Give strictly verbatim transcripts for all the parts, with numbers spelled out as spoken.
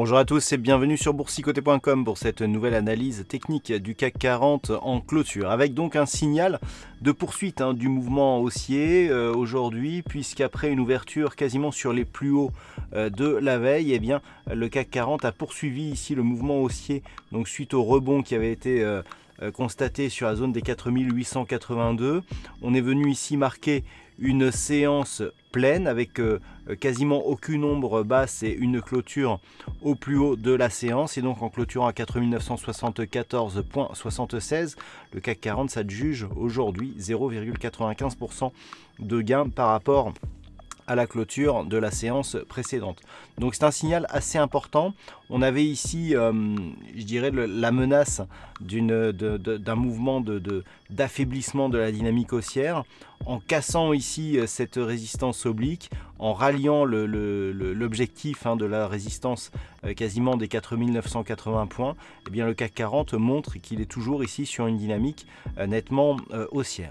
Bonjour à tous et bienvenue sur boursicoté point com pour cette nouvelle analyse technique du C A C quarante en clôture, avec donc un signal de poursuite hein, du mouvement haussier euh, aujourd'hui, puisqu'après une ouverture quasiment sur les plus hauts euh, de la veille, eh bien, le C A C quarante a poursuivi ici le mouvement haussier, donc suite au rebond qui avait été euh, euh, constaté sur la zone des quatre mille huit cent quatre-vingt-deux. On est venu ici marquer une séance pleine avec euh, quasiment aucune ombre basse et une clôture au plus haut de la séance, et donc en clôturant à quatre mille neuf cent soixante-quatorze virgule soixante-seize, le C A C quarante s'adjuge aujourd'hui zéro virgule quatre-vingt-quinze pour cent de gain par rapport à la clôture de la séance précédente. Donc c'est un signal assez important. On avait ici, euh, je dirais, le, la menace d'une, de, de, d'un mouvement de, de, d'affaiblissement de la dynamique haussière. En cassant ici cette résistance oblique, en ralliant le, le, le, l'objectif hein, de la résistance euh, quasiment des quatre mille neuf cent quatre-vingts points, eh bien le C A C quarante montre qu'il est toujours ici sur une dynamique euh, nettement euh, haussière.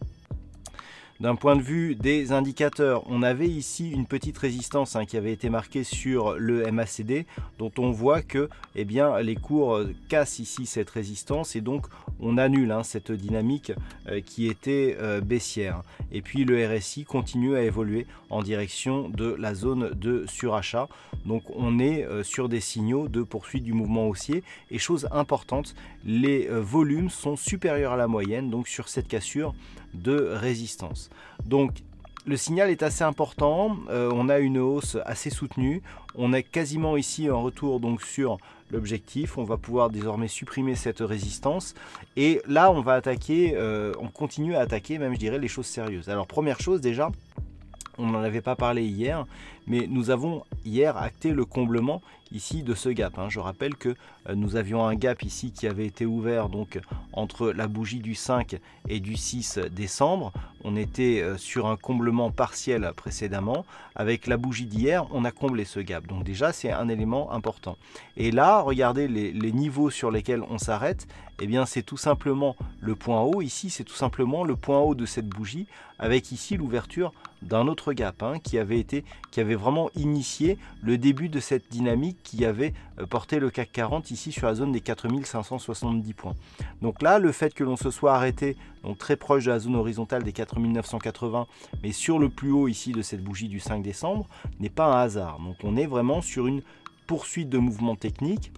D'un point de vue des indicateurs, on avait ici une petite résistance hein, qui avait été marquée sur le M A C D, dont on voit que eh bien, les cours cassent ici cette résistance et donc on annule hein, cette dynamique euh, qui était euh, baissière. Et puis le R S I continue à évoluer en direction de la zone de surachat. Donc on est euh, sur des signaux de poursuite du mouvement haussier. Et chose importante, les euh, volumes sont supérieurs à la moyenne, donc sur cette cassure de résistance. Donc le signal est assez important, euh, on a une hausse assez soutenue, on est quasiment ici en retour donc sur l'objectif, on va pouvoir désormais supprimer cette résistance et là on va attaquer, euh, on continue à attaquer même je dirais les choses sérieuses. Alors première chose déjà, on n'en avait pas parlé hier, mais nous avons hier acté le comblement ici de ce gap. Hein. Je rappelle que euh, nous avions un gap ici qui avait été ouvert donc entre la bougie du cinq et du six décembre. On était euh, sur un comblement partiel précédemment. Avec la bougie d'hier, on a comblé ce gap. Donc déjà, c'est un élément important. Et là, regardez les, les niveaux sur lesquels on s'arrête. Eh bien, c'est tout simplement le point haut. Ici, c'est tout simplement le point haut de cette bougie avec ici l'ouverture d'un autre gap hein, qui avait été, qui avait vraiment initié le début de cette dynamique qui avait porté le C A C quarante ici sur la zone des quatre mille cinq cent soixante-dix points. Donc là, le fait que l'on se soit arrêté donc très proche de la zone horizontale des quatre mille neuf cent quatre-vingts, mais sur le plus haut ici de cette bougie du cinq décembre, n'est pas un hasard. Donc on est vraiment sur une poursuite de mouvement technique.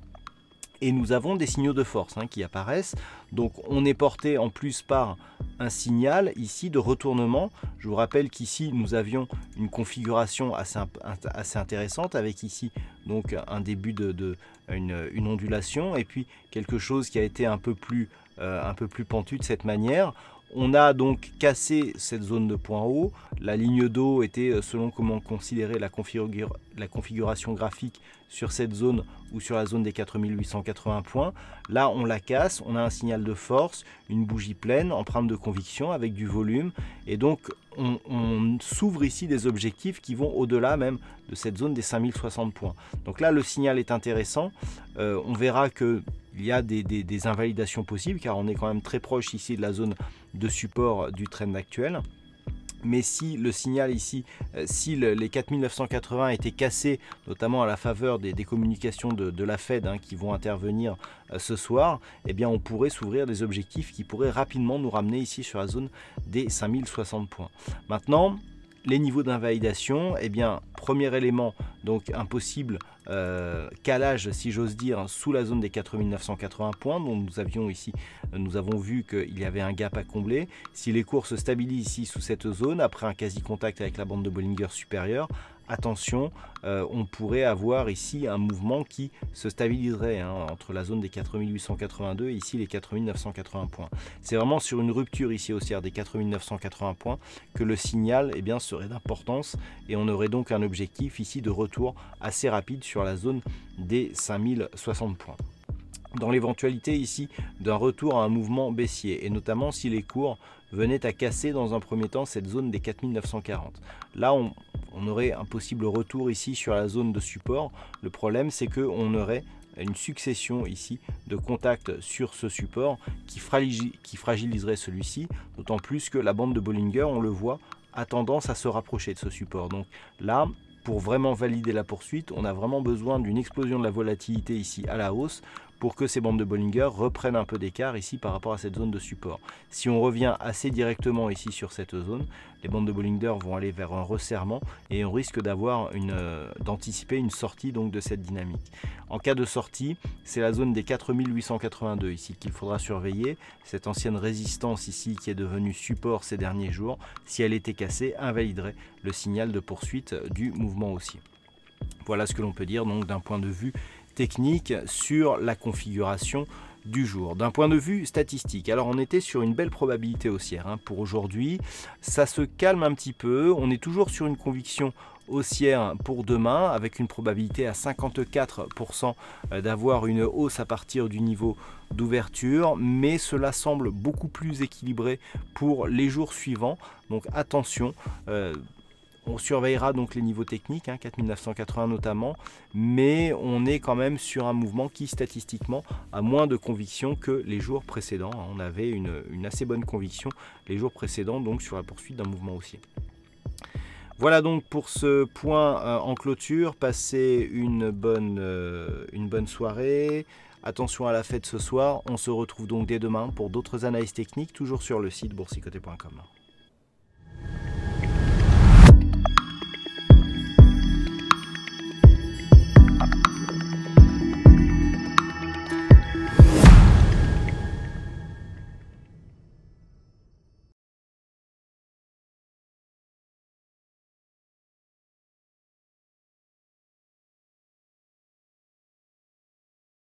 Et nous avons des signaux de force hein, qui apparaissent. Donc on est porté en plus par un signal ici de retournement. Je vous rappelle qu'ici nous avions une configuration assez, assez intéressante avec ici donc un début de, de une, une ondulation et puis quelque chose qui a été un peu plus, euh, un peu plus pentu de cette manière. On a donc cassé cette zone de point haut. La ligne d'eau était, selon comment considérer la, configura la configuration graphique, sur cette zone ou sur la zone des quatre mille huit cent quatre-vingts points. Là, on la casse, on a un signal de force, une bougie pleine, empreinte de conviction avec du volume. Et donc, on, on s'ouvre ici des objectifs qui vont au-delà même de cette zone des cinq mille soixante points. Donc là, le signal est intéressant. Euh, on verra que il y a des, des, des invalidations possibles car on est quand même très proche ici de la zone de support du trend actuel. Mais si le signal ici, si le, les quatre mille neuf cent quatre-vingts étaient cassés, notamment à la faveur des, des communications de, de la Fed hein, qui vont intervenir euh, ce soir, eh bien on pourrait s'ouvrir des objectifs qui pourraient rapidement nous ramener ici sur la zone des cinq mille soixante points. Maintenant, les niveaux d'invalidation, eh bien, premier élément, donc un possible euh, calage, si j'ose dire, sous la zone des quatre mille neuf cent quatre-vingts points, dont nous avions ici, nous avons vu qu'il y avait un gap à combler. Si les cours se stabilisent ici sous cette zone, après un quasi-contact avec la bande de Bollinger supérieure, attention, euh, on pourrait avoir ici un mouvement qui se stabiliserait hein, entre la zone des quatre mille huit cent quatre-vingt-deux et ici les quatre mille neuf cent quatre-vingts points. C'est vraiment sur une rupture ici haussière des quatre mille neuf cent quatre-vingts points que le signal eh bien, serait d'importance et on aurait donc un objectif ici de retour assez rapide sur la zone des cinq mille soixante points. Dans l'éventualité ici d'un retour à un mouvement baissier et notamment si les cours venaient à casser dans un premier temps cette zone des quatre mille neuf cent quarante. Là on, on aurait un possible retour ici sur la zone de support. Le problème c'est qu'on aurait une succession ici de contacts sur ce support qui, fragil, qui fragiliserait celui-ci, d'autant plus que la bande de Bollinger, on le voit, a tendance à se rapprocher de ce support. Donc là, pour vraiment valider la poursuite, on a vraiment besoin d'une explosion de la volatilité ici à la hausse pour que ces bandes de Bollinger reprennent un peu d'écart ici par rapport à cette zone de support. Si on revient assez directement ici sur cette zone, les bandes de Bollinger vont aller vers un resserrement et on risque d'avoir une euh, d'anticiper une sortie donc de cette dynamique. En cas de sortie, c'est la zone des quatre mille huit cent quatre-vingt-deux ici qu'il faudra surveiller. Cette ancienne résistance ici qui est devenue support ces derniers jours, si elle était cassée, invaliderait le signal de poursuite du mouvement haussier. Voilà ce que l'on peut dire donc d'un point de vue technique sur la configuration du jour. D'un point de vue statistique, alors on était sur une belle probabilité haussière hein, pour aujourd'hui. Ça se calme un petit peu. On est toujours sur une conviction haussière pour demain avec une probabilité à cinquante-quatre pour cent d'avoir une hausse à partir du niveau d'ouverture, mais cela semble beaucoup plus équilibré pour les jours suivants. Donc attention. Euh, On surveillera donc les niveaux techniques, hein, quatre mille neuf cent quatre-vingts notamment, mais on est quand même sur un mouvement qui statistiquement a moins de conviction que les jours précédents. On avait une, une assez bonne conviction les jours précédents donc sur la poursuite d'un mouvement haussier. Voilà donc pour ce point euh, en clôture. Passez une bonne, euh, une bonne soirée. Attention à la fête ce soir. On se retrouve donc dès demain pour d'autres analyses techniques, toujours sur le site boursicoté point com.